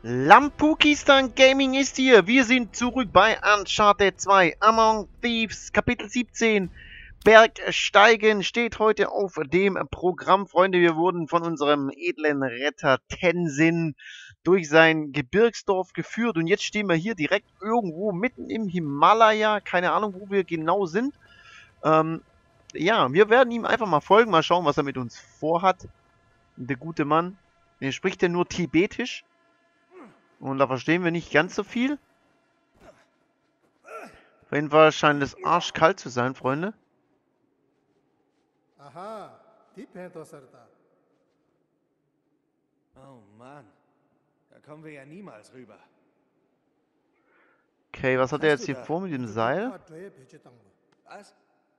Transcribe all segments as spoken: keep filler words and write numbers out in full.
Lampukistan Gaming ist hier. Wir sind zurück bei Uncharted zwei. Among Thieves, Kapitel siebzehn. Bergsteigen steht heute auf dem Programm. Freunde, wir wurden von unserem edlen Retter Tenzin durch sein Gebirgsdorf geführt. Und jetzt stehen wir hier direkt irgendwo mitten im Himalaya. Keine Ahnung, wo wir genau sind. Ähm, ja, wir werden ihm einfach mal folgen. Mal schauen, was er mit uns vorhat. Der gute Mann. Er spricht ja nur Tibetisch. Und da verstehen wir nicht ganz so viel. Auf jeden Fall scheint es arschkalt zu sein, Freunde. Aha, die Pentosarta. Oh Mann, da kommen wir ja niemals rüber. Okay, was hat er jetzt hier vor mit dem Seil? Was?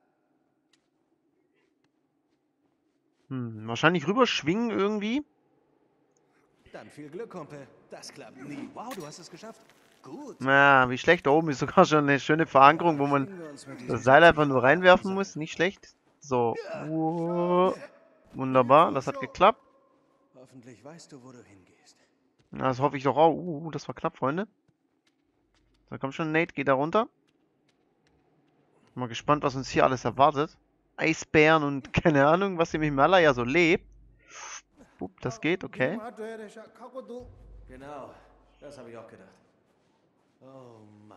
Hm, wahrscheinlich rüberschwingen irgendwie. Dann viel Glück, Kumpel. Das klappt nie. Wow, du hast es geschafft. Gut. Na, wie schlecht. Da oben ist sogar schon eine schöne Verankerung, wo man das Seil einfach nur reinwerfen muss. Nicht schlecht. So. Uh, wunderbar, das hat geklappt. Hoffentlich weißt du, wo du hingehst. Na, das hoffe ich doch auch. Uh, das war knapp, Freunde. Da kommt schon, Nate, geht da runter. Mal gespannt, was uns hier alles erwartet. Eisbären und keine Ahnung, was im Himalaya so lebt. Pup, das geht, okay. Genau, das habe ich auch gedacht. Oh Mann.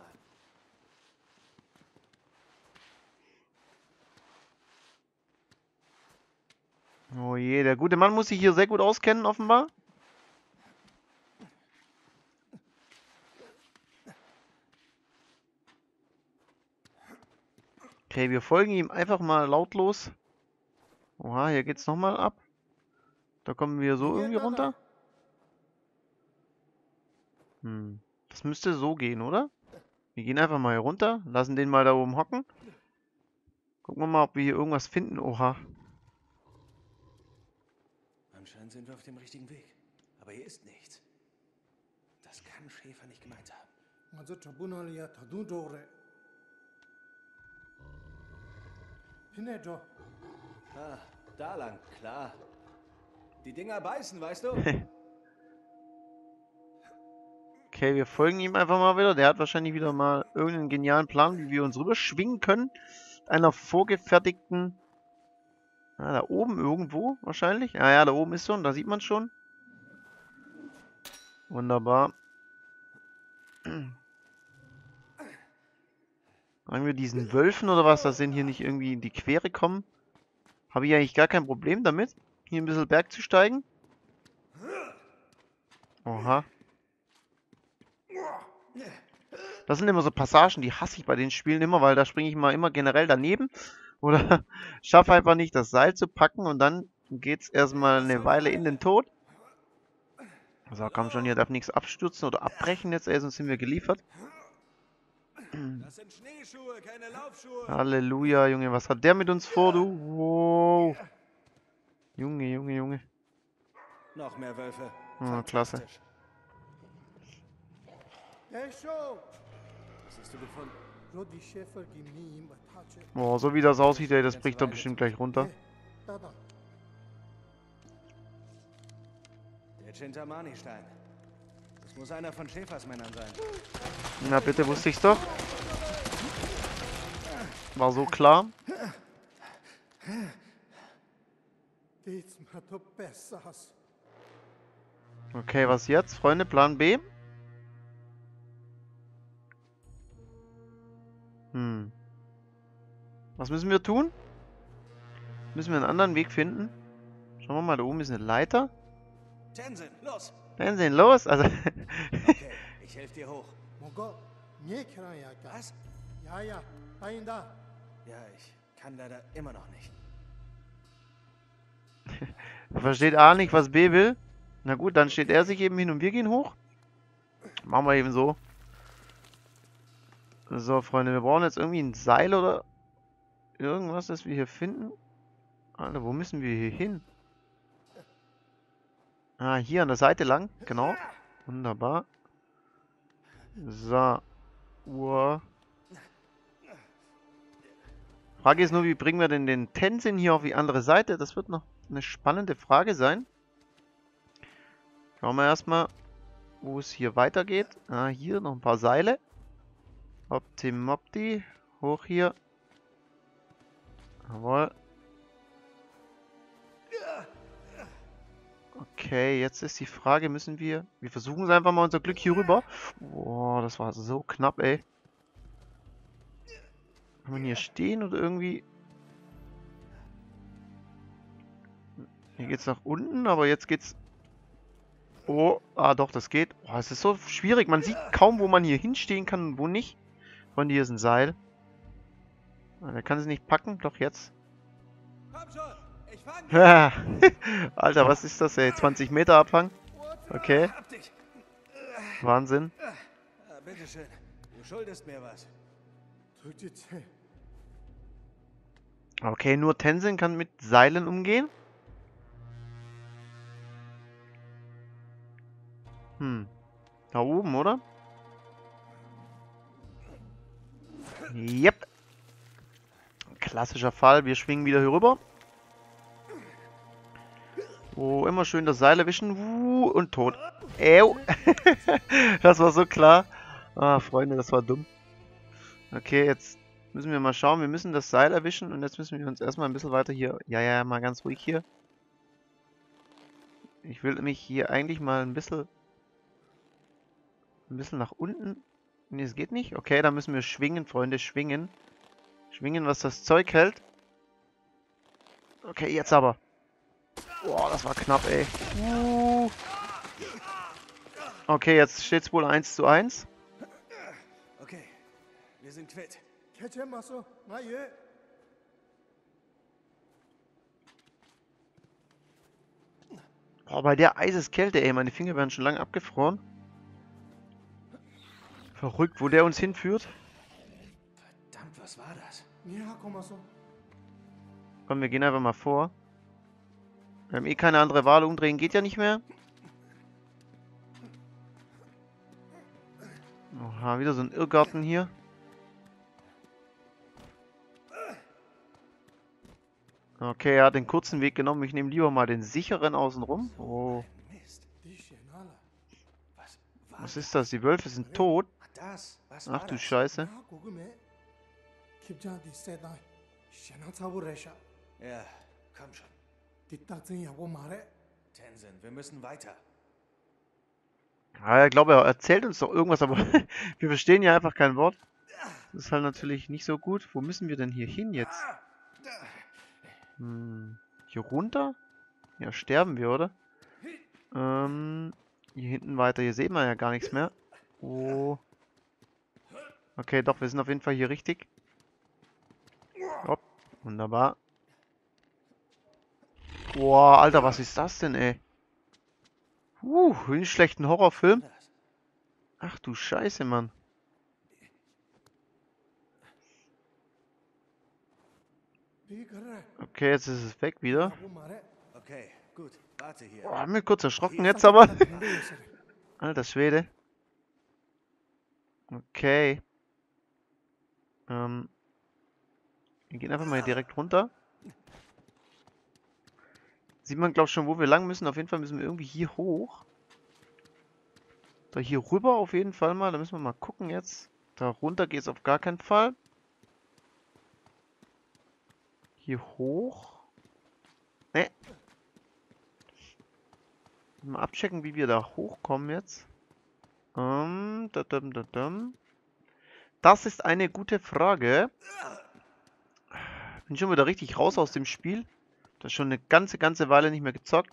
Oh je, der gute Mann muss sich hier sehr gut auskennen, offenbar. Okay, wir folgen ihm einfach mal lautlos. Oha, hier geht's nochmal ab. Da kommen wir so irgendwie runter. Hm, das müsste so gehen, oder? Wir gehen einfach mal hier runter, lassen den mal da oben hocken. Gucken wir mal, ob wir hier irgendwas finden. Oha. Anscheinend sind wir auf dem richtigen Weg. Aber hier ist nichts. Das kann Schäfer nicht gemeint haben. Ah, da lang, klar. Die Dinger beißen, weißt du? Okay, wir folgen ihm einfach mal wieder. Der hat wahrscheinlich wieder mal irgendeinen genialen Plan, wie wir uns rüberschwingen können. Einer vorgefertigten... Ah, da oben irgendwo wahrscheinlich. Ah ja, da oben ist schon, da sieht man schon. Wunderbar. Haben wir diesen Wölfen oder was, dass sie hier nicht irgendwie in die Quere kommen? Habe ich eigentlich gar kein Problem damit, hier ein bisschen Berg zu steigen. Oha. Das sind immer so Passagen, die hasse ich bei den Spielen immer, weil da springe ich mal immer generell daneben. Oder schaffe einfach nicht, das Seil zu packen und dann geht es erstmal eine Weile in den Tod. So, komm schon, hier darf nichts abstürzen oder abbrechen jetzt, ey, sonst sind wir geliefert. Das sind Schneeschuhe, keine Laufschuhe. Halleluja, Junge, was hat der mit uns vor, du? Wow. Junge, Junge, Junge. Noch mehr Wölfe. Oh, klasse. Was hast du gefunden? Boah, so wie das aussieht, ey, das bricht doch bestimmt gleich runter. Der Chintamani-Stein. Das muss einer von Schäfers Männern sein. Na bitte, wusste ich's doch. War so klar. Okay, was jetzt, Freunde? Plan B? Hm. Was müssen wir tun? Müssen wir einen anderen Weg finden? Schauen wir mal, da oben ist eine Leiter. Tenzin, los! Tenzin, los! Also. Okay, ich helfe dir hoch. Was? Ja, ich kann leider immer noch nicht. Versteht A nicht, was B will. Na gut, dann steht er sich eben hin und wir gehen hoch. Machen wir eben so. So, Freunde, wir brauchen jetzt irgendwie ein Seil oder irgendwas, das wir hier finden. Alter, wo müssen wir hier hin? Ah, hier an der Seite lang. Genau. Wunderbar. So. Uah. Frage ist nur, wie bringen wir denn den Tenzin hier auf die andere Seite? Das wird noch eine spannende Frage sein. Schauen wir erstmal. wo es hier weitergeht. Ah, hier noch ein paar Seile. Optimopti. Hoch hier. Jawohl. Okay, jetzt ist die Frage, müssen wir... Wir versuchen es einfach mal unser Glück hier rüber. Boah, das war so knapp, ey. Kann man hier stehen oder irgendwie... Hier geht's nach unten, aber jetzt geht's... Oh, ah doch, das geht. Oh, es ist so schwierig. Man sieht kaum, wo man hier hinstehen kann und wo nicht. Von hier ist ein Seil. Ah, der kann es nicht packen. Doch, jetzt. Komm schon, ich fang dich. Alter, was ist das, ey? zwanzig Meter Abhang? Okay. Hab dich. Wahnsinn. Ah, bitteschön, du schuldest mir was. 도대체 Okay, nur Tenzin kann mit Seilen umgehen? Hm. Da oben, oder? Yep. Klassischer Fall. Wir schwingen wieder hier rüber. Oh, immer schön das Seil erwischen. Uh, und tot. Ew. Das war so klar. Ah, Freunde, das war dumm. Okay, jetzt müssen wir mal schauen. Wir müssen das Seil erwischen und jetzt müssen wir uns erstmal ein bisschen weiter hier... Ja, ja, mal ganz ruhig hier. Ich will mich hier eigentlich mal ein bisschen... Ein bisschen nach unten. Ne, es geht nicht. Okay, dann müssen wir schwingen, Freunde, schwingen. Schwingen, was das Zeug hält. Okay, jetzt aber. Boah, das war knapp, ey. Uh. Okay, jetzt steht es wohl eins zu eins. Okay, wir sind quitt. 개체 맞서 나 얘. Boah, bei der Eiseskälte, ey. Meine Finger werden schon lange abgefroren. Verrückt, wo der uns hinführt. Verdammt, was war das? 니하고 맞서. Komm, wir gehen einfach mal vor. Wir haben eh keine andere Wahl. Umdrehen geht ja nicht mehr. Oha, wieder so ein Irrgarten hier. Okay, er hat den kurzen Weg genommen. Ich nehme lieber mal den sicheren außenrum. Oh, Mist. 디시나라. Was war was ist das? Die Wölfe sind tot. das? Was Ach war du das? Scheiße. 니하고 그메. 킵자디 세다. 샤나 차부레샤. Ja, komm schon. 뒷딱쟁이하고 말해. Tenzin, wir müssen weiter. Ja, ich glaube, er erzählt uns doch irgendwas, aber wir verstehen ja einfach kein Wort. Das ist halt natürlich nicht so gut. Wo müssen wir denn hier hin jetzt? Hm, hier runter? Ja, sterben wir, oder? Ähm, hier hinten weiter. Hier sehen wir ja gar nichts mehr. Oh. Okay, doch, wir sind auf jeden Fall hier richtig. Hopp, wunderbar. Boah, Alter, was ist das denn, ey? Uh, wie einen schlechten Horrorfilm. Das. Ach du Scheiße, Mann. 네 그래. Okay, jetzt ist es weg wieder. 하고 말해. Okay, gut. Warte hier. Boah, hab mich kurz erschrocken jetzt aber. 근데였어래. Alter Schwede. Okay. Ähm. Wir gehen einfach mal hier direkt runter. Sieht man, glaube ich, schon, wo wir lang müssen. Auf jeden Fall müssen wir irgendwie hier hoch. Da hier rüber auf jeden Fall mal. Da müssen wir mal gucken jetzt. Da runter geht es auf gar keinen Fall. Hier hoch. Ne. Mal abchecken, wie wir da hochkommen jetzt. Ähm, da, da, da, da. Das ist eine gute Frage. Bin schon wieder richtig raus aus dem Spiel. Das ist schon eine ganze, ganze Weile nicht mehr gezockt.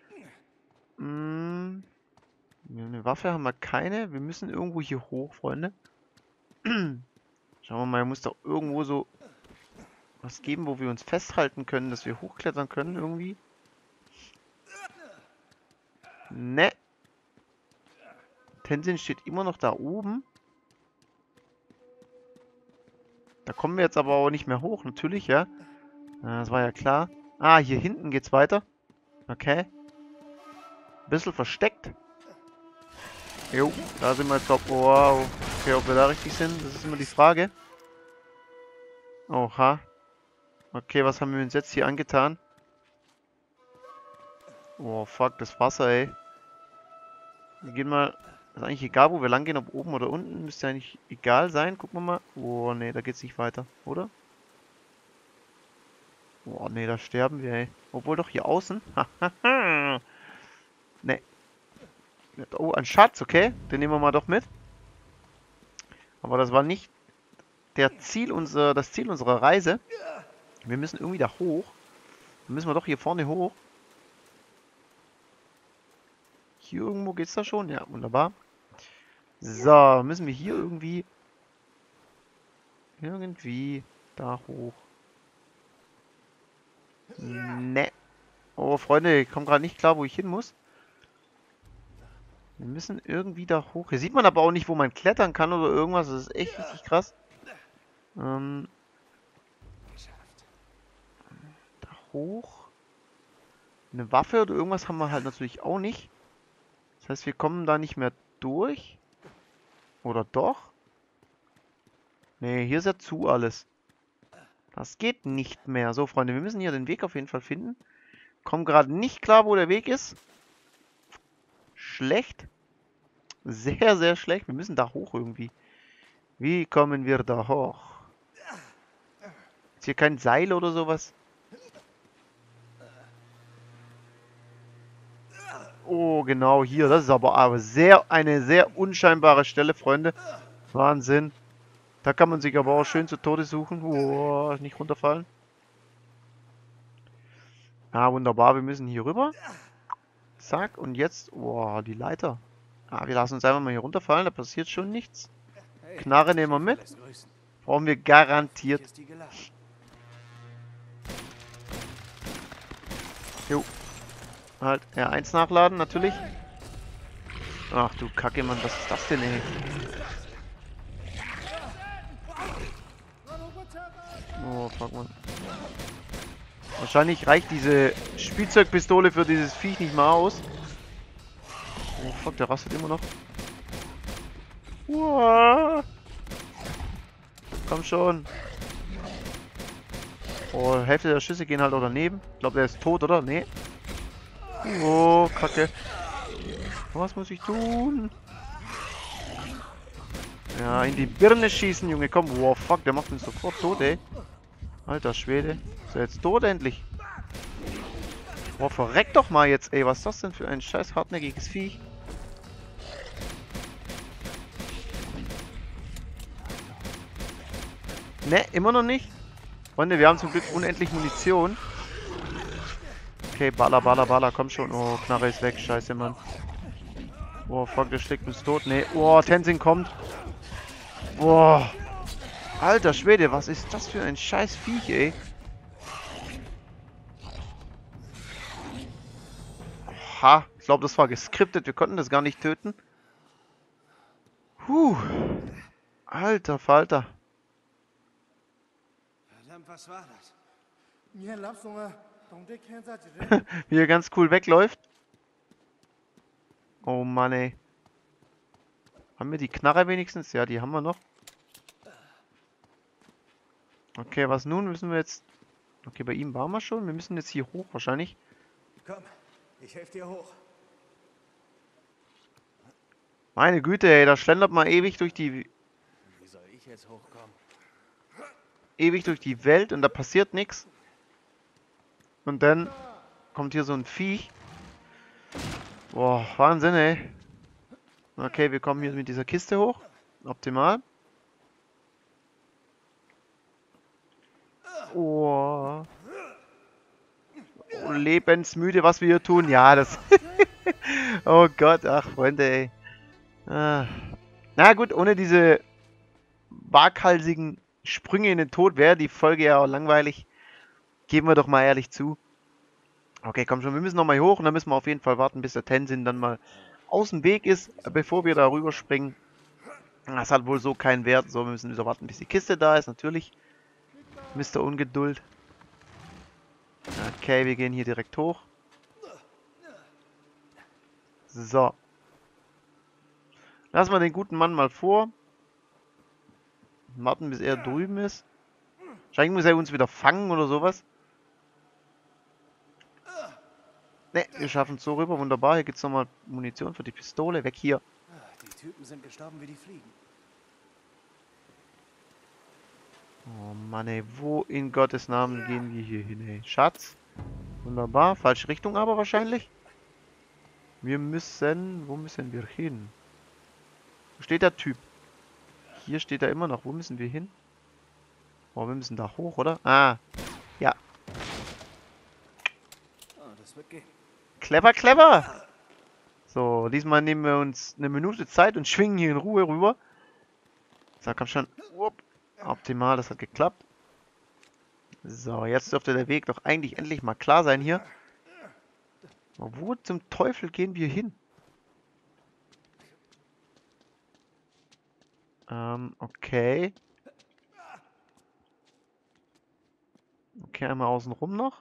Hm. Eine Waffe haben wir keine. Wir müssen irgendwo hier hoch, Freunde. Schauen wir mal, muss doch irgendwo so was geben, wo wir uns festhalten können, dass wir hochklettern können irgendwie. Ne. Tenzin steht immer noch da oben. Da kommen wir jetzt aber auch nicht mehr hoch, natürlich, ja. Das war ja klar. Ah, hier hinten geht's weiter. Okay. Bisschen versteckt. Jo, da sind wir jetzt, glaub, wow. Okay, ob wir da richtig sind, das ist immer die Frage. Oha. Okay, was haben wir uns jetzt hier angetan? Oh, fuck, das Wasser, ey. Wir gehen mal Ist eigentlich egal, wo wir lang gehen, ob oben oder unten. Müsste eigentlich egal sein. Gucken wir mal. Oh, nee, da geht's nicht weiter, oder? Oh, nee, da sterben wir, ey. Obwohl doch hier außen. Nee. Oh, ein Schatz, okay. Den nehmen wir mal doch mit. Aber das war nicht der Ziel unser, das Ziel unserer Reise. Wir müssen irgendwie da hoch. Dann müssen wir doch hier vorne hoch. Hier irgendwo geht's da schon? Ja, wunderbar. So, müssen wir hier irgendwie... Irgendwie da hoch. Ne. Oh, Freunde, ich komme gerade nicht klar, wo ich hin muss. Wir müssen irgendwie da hoch. Hier sieht man aber auch nicht, wo man klettern kann oder irgendwas. Das ist echt richtig krass. Ähm, da hoch. Eine Waffe oder irgendwas haben wir halt natürlich auch nicht. Das heißt, wir kommen da nicht mehr durch. Oder doch? Ne, hier ist ja zu alles. Das geht nicht mehr. So, Freunde, wir müssen hier den Weg auf jeden Fall finden. Kommen gerade nicht klar, wo der Weg ist. Schlecht. Sehr, sehr schlecht. Wir müssen da hoch irgendwie. Wie kommen wir da hoch? Ist hier kein Seil oder sowas? Oh, genau hier. Das ist aber, aber sehr eine sehr unscheinbare Stelle, Freunde. Wahnsinn. Da kann man sich aber auch schön zu Tode suchen. Oh, nicht runterfallen. Ah, wunderbar. Wir müssen hier rüber. Zack. Und jetzt... Oh, die Leiter. Ah, wir lassen uns einfach mal hier runterfallen. Da passiert schon nichts. Knarre nehmen wir mit. Brauchen wir garantiert. Jo. Halt, R eins nachladen, natürlich. Ach du Kacke, Mann. Was ist das denn, ey? Oh, fuck, man. Wahrscheinlich reicht diese Spielzeugpistole für dieses Viech nicht mal aus. Oh, fuck, der rastet immer noch. Uah. Komm schon. Oh, Hälfte der Schüsse gehen halt auch daneben. Ich glaube, der ist tot, oder? Nee. Oh, Kacke. Was muss ich tun? Ja, in die Birne schießen, Junge. Komm. Wow, fuck, der macht uns sofort tot, ey. Alter Schwede. Ist er jetzt tot endlich? Boah, verreck doch mal jetzt, ey. Was ist das denn für ein scheiß hartnäckiges Viech? Ne, immer noch nicht. Freunde, wir haben zum Glück unendlich Munition. Okay, baller, baller, baller. Komm schon. Oh, Knarre ist weg. Scheiße, Mann. Oh, fuck, der schlägt uns tot. Ne, oh, Tenzin kommt. Boah. Alter Schwede, was ist das für ein scheiß Viech, ey? Ha, ich glaube, das war geskriptet. Wir konnten das gar nicht töten. Puh. Alter Falter. Verdammt, was war das? Wie er ganz cool wegläuft. Oh Mann, ey. Haben wir die Knarre wenigstens? Ja, die haben wir noch. Okay, was nun? Müssen wir jetzt... Okay, bei ihm waren wir schon. Wir müssen jetzt hier hoch wahrscheinlich. Komm, ich helfe dir hoch. Meine Güte, ey. Da schlendert man ewig durch die... Wie soll ich jetzt hochkommen? Ewig durch die Welt und da passiert nichts. Und dann kommt hier so ein Viech. Boah, Wahnsinn, ey. Okay, wir kommen hier mit dieser Kiste hoch. Optimal. Oh. Oh, lebensmüde, was wir hier tun. Ja, das... Oh Gott, ach, Freunde, ey. Ah. Na gut, ohne diese waghalsigen Sprünge in den Tod wäre die Folge ja auch langweilig. Geben wir doch mal ehrlich zu. Okay, komm schon, wir müssen nochmal hoch und dann müssen wir auf jeden Fall warten, bis der Tenzin dann mal aus dem Weg ist, bevor wir da rüberspringen. Das hat wohl so keinen Wert. So, wir müssen wieder warten, bis die Kiste da ist, natürlich. Mister Ungeduld. Okay, wir gehen hier direkt hoch. So. Lassen wir den guten Mann mal vor. Warten, bis er drüben ist. Wahrscheinlich muss er uns wieder fangen oder sowas. Ne, wir schaffen es so rüber. Wunderbar. Hier gibt es nochmal Munition für die Pistole. Weg hier. Typen sind gestorben wie die Fliegen. Oh Mann, ey, wo in Gottes Namen gehen wir hier hin, ey? Schatz? Wunderbar, falsche Richtung aber wahrscheinlich. Wir müssen... Wo müssen wir hin? Wo steht der Typ? Hier steht er immer noch. Wo müssen wir hin? Oh, wir müssen da hoch, oder? Ah, ja. Oh, das wird gehen. Clever, clever! So, diesmal nehmen wir uns eine Minute Zeit und schwingen hier in Ruhe rüber. So, komm schon. Upp. Optimal, das hat geklappt. So, jetzt dürfte der Weg doch eigentlich endlich mal klar sein hier. Aber wo zum Teufel gehen wir hin? Ähm, okay. Okay, einmal außen rum noch.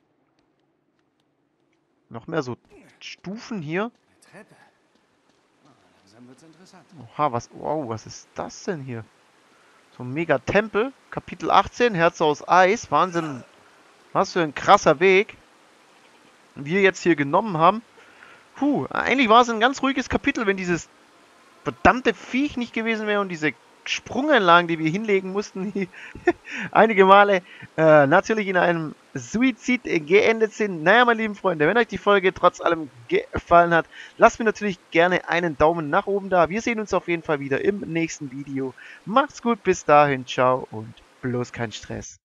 Noch mehr so Stufen hier. Eine Treppe. Oh, langsam wird's interessant. Oha, was, wow, was ist das denn hier? So ein Mega-Tempel. Kapitel achtzehn, Herz aus Eis. Wahnsinn. Was für ein krasser Weg wir jetzt hier genommen haben. Puh, eigentlich war es ein ganz ruhiges Kapitel, wenn dieses verdammte Viech nicht gewesen wäre und diese Sprungeinlagen, die wir hinlegen mussten, die einige Male äh, natürlich in einem Suizid geendet sind. Naja, meine lieben Freunde, wenn euch die Folge trotz allem gefallen hat, lasst mir natürlich gerne einen Daumen nach oben da. Wir sehen uns auf jeden Fall wieder im nächsten Video. Macht's gut, bis dahin, ciao und bloß kein Stress.